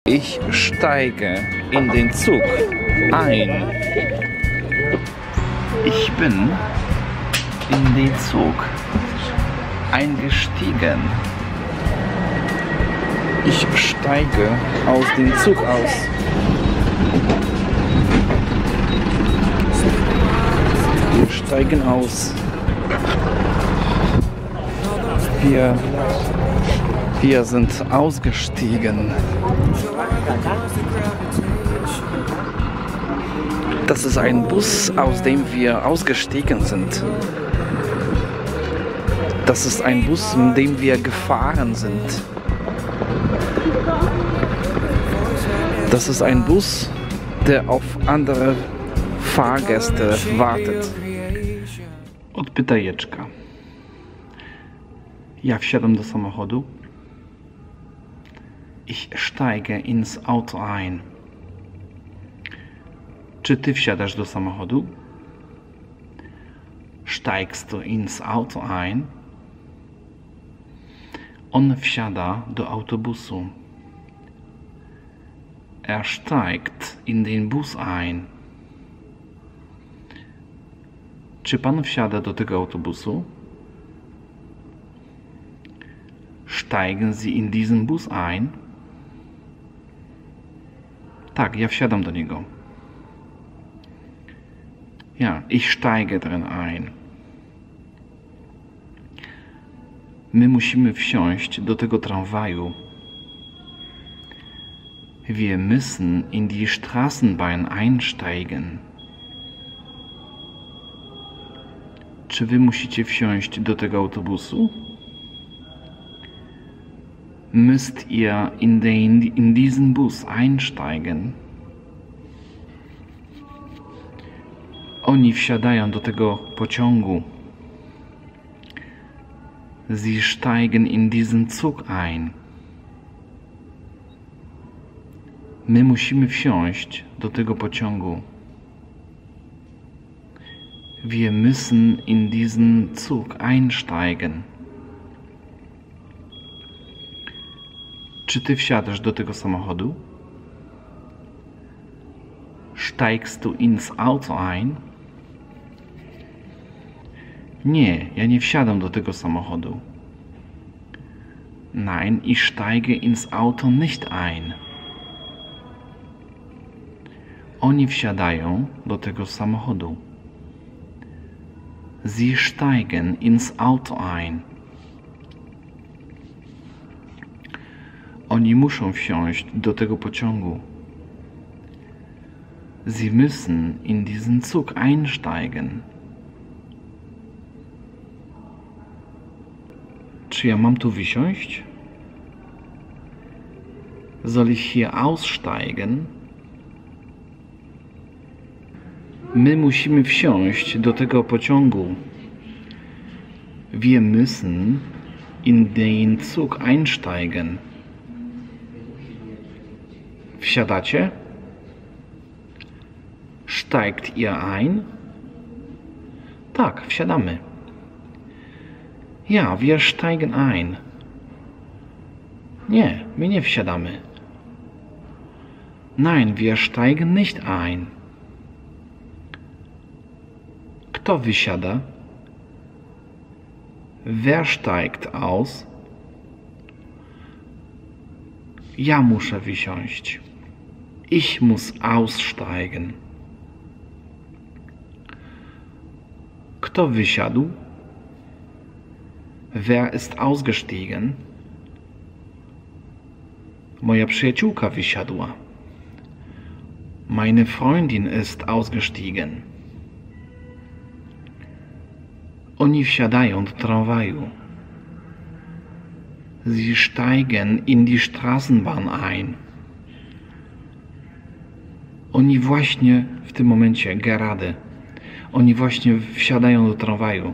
Ich steige in den Zug ein. Ich bin in den Zug eingestiegen. Ich steige aus dem Zug aus. Wir steigen aus. Wir sind ausgestiegen. Das ist ein Bus, aus dem wir ausgestiegen sind. Das ist ein Bus, in dem wir gefahren sind. Das ist ein Bus, der auf andere Fahrgäste wartet. Od pytajeczka. Ja wsiadam do samochodu. Ich steige ins Auto ein. Czy ty wsiadasz do samochodu? Steigst du ins Auto ein? On wsiada do autobusu. Er steigt in den Bus ein. Czy pan wsiada do tego autobusu? Steigen Sie in diesen Bus ein? Tak, ja wsiadam do niego. Ja, ich steige drin ein. My musimy wsiąść do tego tramwaju. Wir müssen in die Straßenbahn einsteigen. Czy wy musicie wsiąść do tego autobusu? Müsst ihr in diesen Bus einsteigen? Oni wsiadają do tego pociągu. Sie steigen in diesen Zug ein. My musimy wsiąść do tego pociągu. Wir müssen in diesen Zug einsteigen. Czy ty wsiadasz do tego samochodu? Steigst du ins Auto ein? Nie, ja nie wsiadam do tego samochodu. Nein, ich steige ins Auto nicht ein. Oni wsiadają do tego samochodu. Sie steigen ins Auto ein. Oni muszą wsiąść do tego pociągu. Sie müssen in diesen Zug einsteigen. Czy ja mam tu wysiąść? Soll ich hier aussteigen? My musimy wsiąść do tego pociągu. Wir müssen in den Zug einsteigen. Wsiadacie? Steigt ihr ein? Tak, wsiadamy. Ja, wir steigen ein. Nie, my nie wsiadamy. Nein, wir steigen nicht ein. Kto wysiada? Wer steigt aus? Ja muszę wysiąść. Ich muss aussteigen. Kto wysiadł? Wer ist ausgestiegen? Moja przyjaciółka wysiadła. Meine Freundin ist ausgestiegen. Oni wsiadają do tramwaju. Sie steigen in die Straßenbahn ein. Oni właśnie w tym momencie, gerade, oni właśnie wsiadają do tramwaju.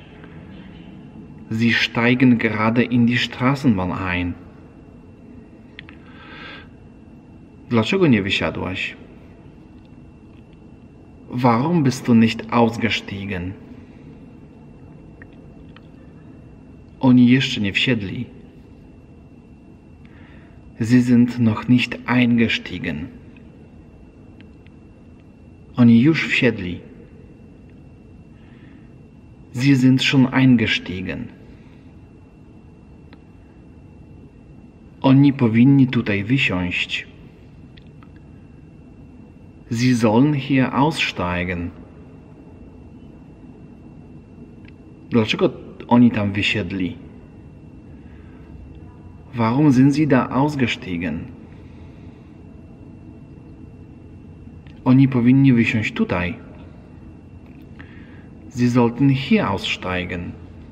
Sie steigen gerade in die Straßenbahn ein. Dlaczego nie wysiadłaś? Warum bist du nicht ausgestiegen? Oni jeszcze nie wsiedli. Sie sind noch nicht eingestiegen. Oni już wsiedli. Sie sind schon eingestiegen. Oni powinni tutaj wysiąść. Sie sollen hier aussteigen. Dlaczego oni tam wysiedli? Warum sind sie da ausgestiegen? Oni powinni wysiąść tutaj. Sie sollten hier aussteigen.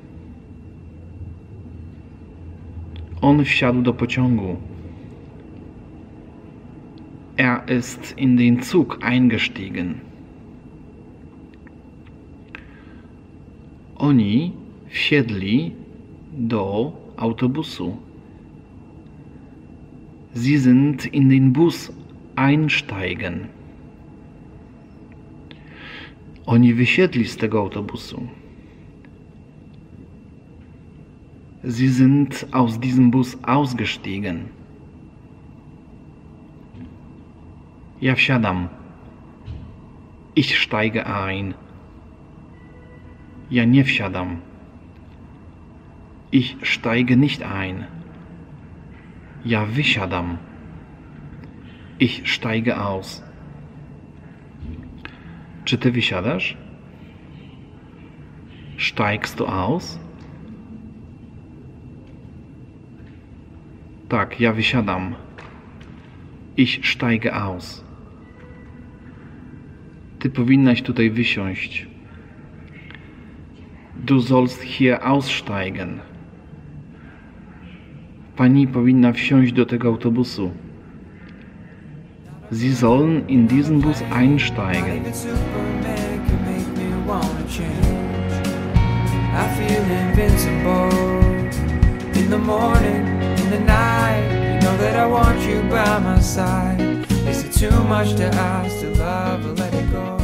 On wsiadł do pociągu. Er ist in den Zug eingestiegen. Oni wsiedli do autobusu. Sie sind in den Bus einsteigen. Oni wysiedli z tego autobusu. Sie sind aus diesem Bus ausgestiegen. Ja wsiadam. Ich steige ein. Ja nie wsiadam. Ich steige nicht ein. Ja wysiadam. Ich steige aus. Czy ty wysiadasz? Steigst du aus? Tak, ja wysiadam. Ich steige aus. Ty powinnaś tutaj wysiąść. Du sollst hier aussteigen. Pani powinna wsiąść do tego autobusu. Sie sollen in diesen Bus einsteigen. I feel invincible in the morning, in the night. You know that I want you by my side. Is it too much to ask to love or let it go?